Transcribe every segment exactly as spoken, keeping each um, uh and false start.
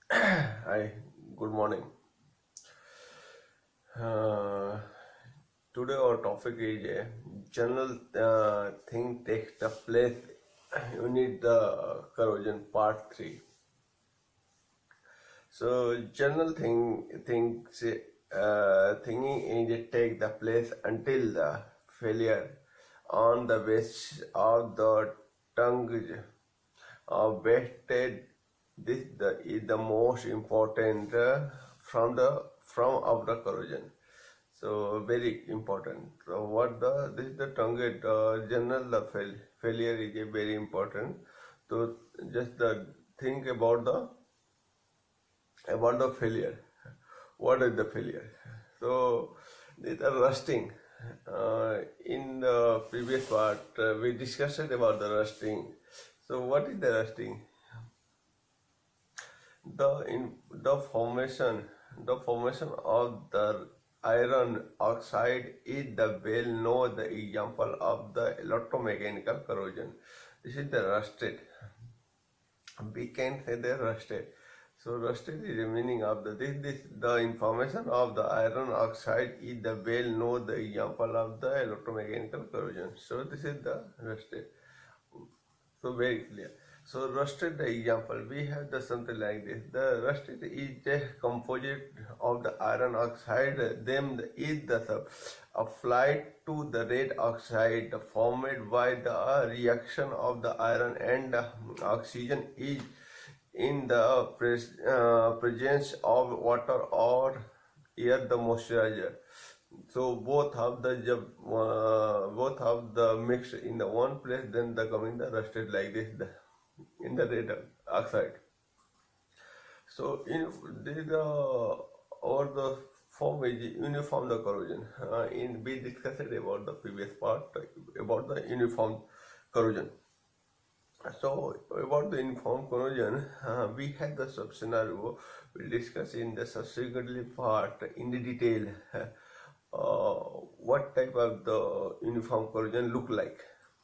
Hi, good morning. Uh, Today our topic is a general uh, thing takes the place. You need the corrosion part three. So general thing things uh, thinking is take the place until the failure on the base of the tongue uh, wasted. This the, is the most important uh, from the from of the corrosion. So very important. So what the this is the tongue uh, general the fail, failure is a very important. So just the think about the about the failure. What is the failure? So these are rusting. Uh, in the previous part, uh, we discussed about the rusting. So what is the rusting? The in the formation the formation of the iron oxide is the well known the example of the electromechanical corrosion. This is the rusted. We can say the rusted. So rusted is the meaning of the this, this the information of the iron oxide is the well known the example of the electromechanical corrosion. So this is the rusted. So very clear. So rusted the example, we have the something like this. The rusted is a composite of the iron oxide, then is the sub applied to the red oxide formed by the reaction of the iron and oxygen is in the pres uh, presence of water or air the moisturizer. So both have the uh, both have the mixed in the one place, then the coming the rusted like this the, in the red oxide. So in the or the form is uniform the corrosion. Uh, in we discussed about the previous part about the uniform corrosion. So about the uniform corrosion, uh, we had the sub scenario. We discuss in the subsequently part in the detail. Uh, what type of the uniform corrosion look like.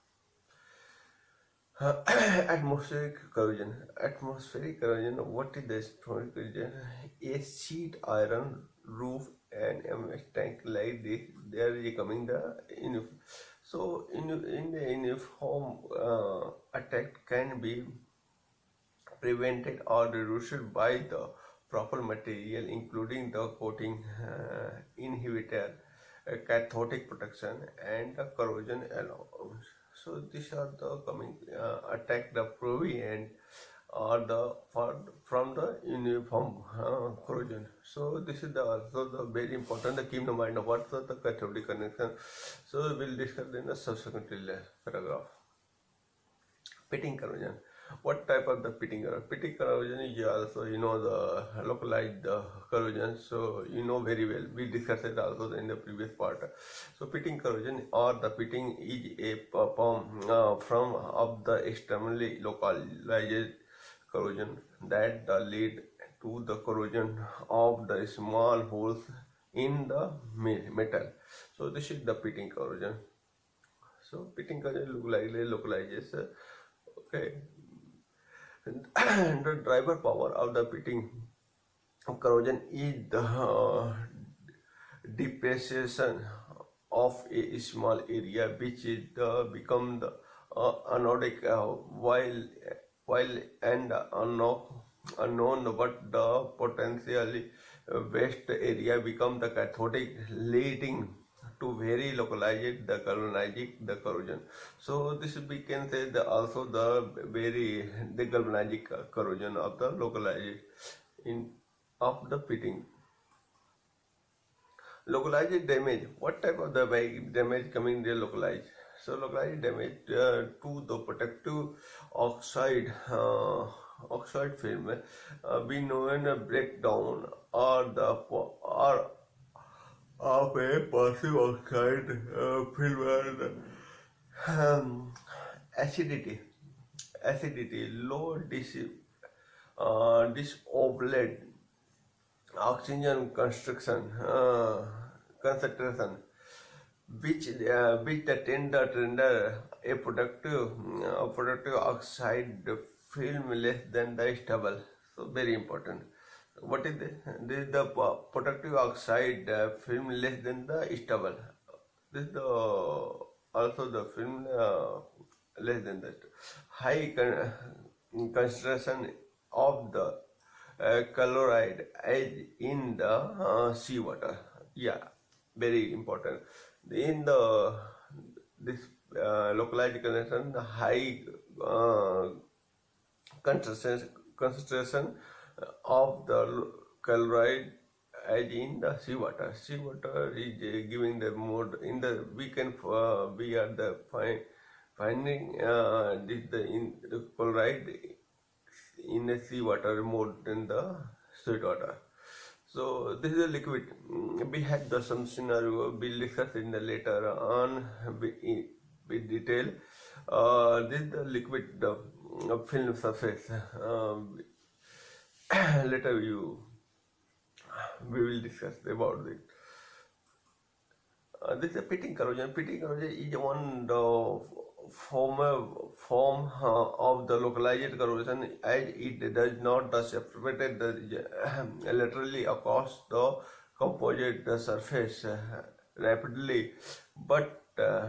Uh, atmospheric corrosion. Atmospheric corrosion, what is the atmospheric corrosion? A sheet iron roof and a mesh tank like this, there is coming the uniform. So in, in the uniform uh, attack can be prevented or reduced by the proper material including the coating uh, inhibitor, uh, cathodic protection and the corrosion allowance. So these are the coming uh, attack the prevent or the for, from the uniform uh, corrosion. So this is the also the very important the keep in mind of what the, the cathodic connection. So we'll discuss in the subsequent paragraph. Pitting corrosion. What type of the pitting corrosion? Pitting corrosion is also, you know, the localized uh, corrosion. So you know very well. We discussed it also in the previous part. So pitting corrosion or the pitting is a form uh, from of the extremely localized corrosion that uh, lead to the corrosion of the small holes in the metal. So this is the pitting corrosion. So pitting corrosion look like localizes. Uh, okay. And the driver power of the pitting corrosion is the uh, depreciation of a small area which is uh, become the uh, anodic uh, while while and unknown unknown but the potentially waste area become the cathodic, leading to very localized the galvanic the corrosion. So this we can say the also the very the galvanic corrosion of the localized in of the pitting. Localized damage. What type of the damage coming there localized? So localized damage uh, to the protective oxide uh, oxide film uh, we know in a breakdown or the or of a passive oxide uh, film and um, acidity acidity low dis uh, disoblet oxygen construction uh, concentration which uh, which the tender render a productive uh, productive oxide film less than the stable. So very important. What is this? This is the uh, protective oxide uh, film less than the stubble. This is the also the film uh, less than that. High con concentration of the uh, chloride as in the uh, seawater. Yeah, very important. In the this uh, localized concentration, the high uh, concentration concentration of the chloride as in the seawater. Seawater is uh, giving the more in the we can uh, we are the find, finding uh, this the in the chloride in the seawater more than the sweet water. So this is a liquid. We had the some scenario we'll discuss in the later on with detail. Uh, this is the liquid the uh, film surface. Um, later you we will discuss about it. Uh, this is a pitting corrosion. Pitting corrosion is one the form form uh, of the localized corrosion as it does not the separate the uh, laterally across the composite the surface uh, rapidly, but uh,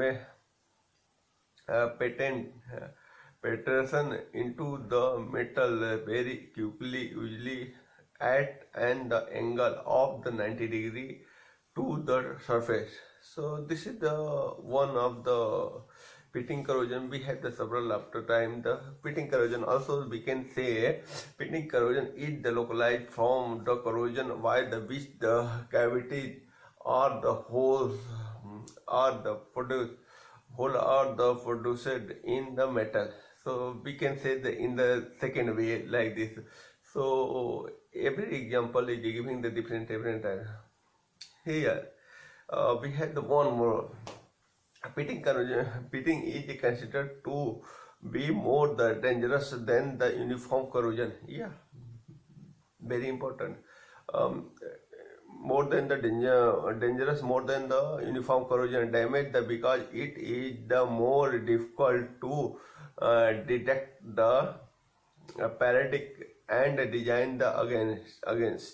uh, patent uh, penetration into the metal uh, very quickly, usually at an the angle of the ninety degree to the surface. So this is the one of the pitting corrosion. We have the several after time. The pitting corrosion also we can say pitting corrosion is the localized from the corrosion while the which the cavity or the holes are the produce hole are the produced in the metal. So we can say the in the second way like this. So every example is giving the different different uh, here uh, we had the one more pitting corrosion. Pitting is considered to be more the dangerous than the uniform corrosion. Yeah, very important. Um, more than the danger, dangerous more than the uniform corrosion damage the because it is the more difficult to uh, detect the uh, periodic and design the against against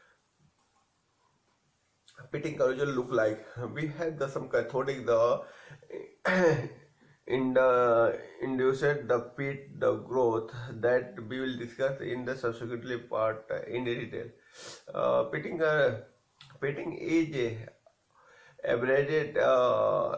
pitting corrosion look like. We had the some cathodic the in the induced the pit the growth that we will discuss in the subsequently part uh, in detail. Uh, pitting uh, pitting is uh, abbreviated uh,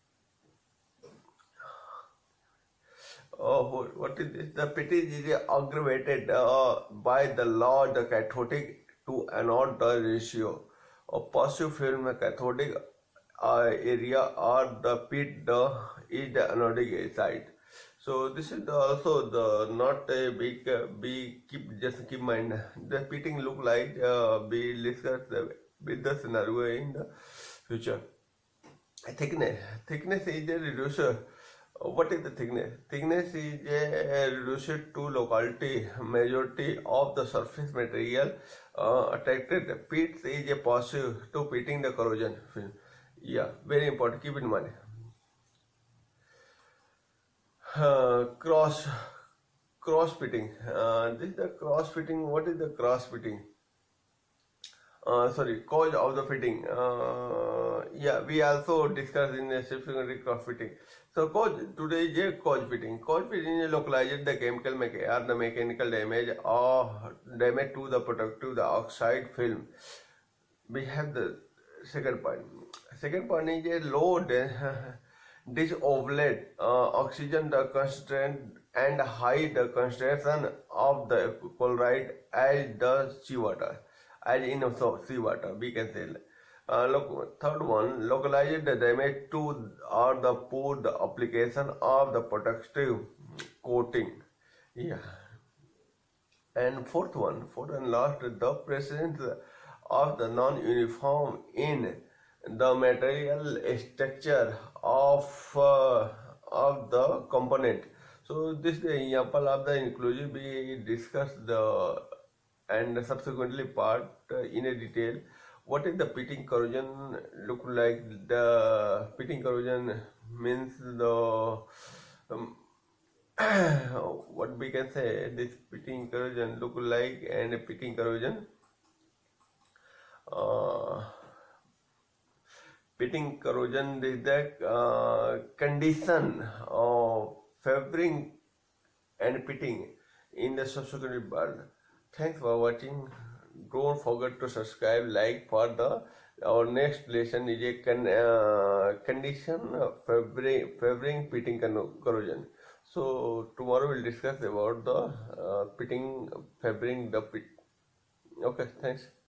oh, what is this? The pitting is aggravated uh, by the law the cathodic to anode the ratio of positive film cathodic uh, area or the pit the is the anodic side. So this is the also the not a big uh, big keep just keep mind the pitting look like uh, we discuss the with the scenario in the future. Thickness thickness is a reducer. What is the thickness? Thickness is a reducer to locality majority of the surface material uh, attracted. Pits is a positive to pitting the corrosion film. Yeah, very important. Keep in mind. Uh, cross cross fitting. Uh, this is the cross fitting. What is the cross fitting? Uh, sorry, cause of the fitting. Uh, yeah, we also discussed in the subsequently cross fitting. So cause today is a cause fitting. Cause fitting is localized the chemical mecha or the mechanical damage or damage to the protective the oxide film. We have the second point. Second point is a low disolved uh, oxygen the constraint and high the concentration of the chloride as the seawater, as in so seawater we can say. Uh, look, third one, localized the damage to or the poor the application of the protective coating. Yeah. And fourth one, fourth and last, the presence of the non-uniform in the material structure of uh, of the component. So this is the example of the inclusive we discussed the and subsequently part uh, in a detail. What is the pitting corrosion look like? The pitting corrosion means the um, what we can say, this pitting corrosion look like, and pitting corrosion uh, pitting corrosion is the uh, condition of favoring and pitting in the subsequent bird. Thanks for watching. Don't forget to subscribe, like for the our next lesson is a con, uh, condition favoring, favoring pitting corrosion. So tomorrow we'll discuss about the uh, pitting favoring the pit. Okay, thanks.